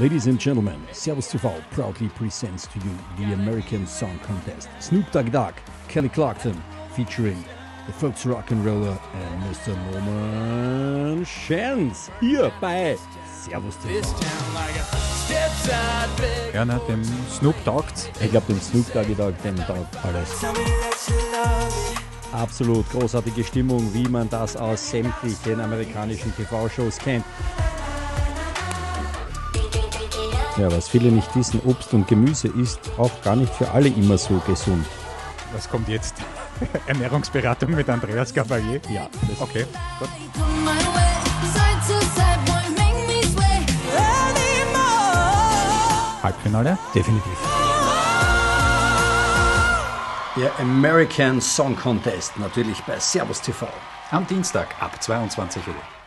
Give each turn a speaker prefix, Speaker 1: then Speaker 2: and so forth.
Speaker 1: Ladies and gentlemen, ServusTV proudly presents to you the American Song Contest. Snoop Dogg, Kelly Clarkson, featuring the Folks Rock'n'Roller and Mr. Norman Schenz. Hier bei ServusTV.
Speaker 2: Ja, ne, dem Snoop taugt's.
Speaker 1: Ich glaube, dem Snoop Dogg, dem taugt alles. Absolut großartige Stimmung, wie man das aus sämtlichen amerikanischen TV-Shows kennt. Ja, was viele nicht wissen, Obst und Gemüse ist auch gar nicht für alle immer so gesund.
Speaker 2: Was kommt jetzt? Ernährungsberatung mit Andreas Gabalier?
Speaker 1: Ja, das
Speaker 2: okay, gut. Halbfinale?
Speaker 1: Definitiv. Der American Song Contest, natürlich bei ServusTV.
Speaker 2: Am Dienstag ab 22 Uhr.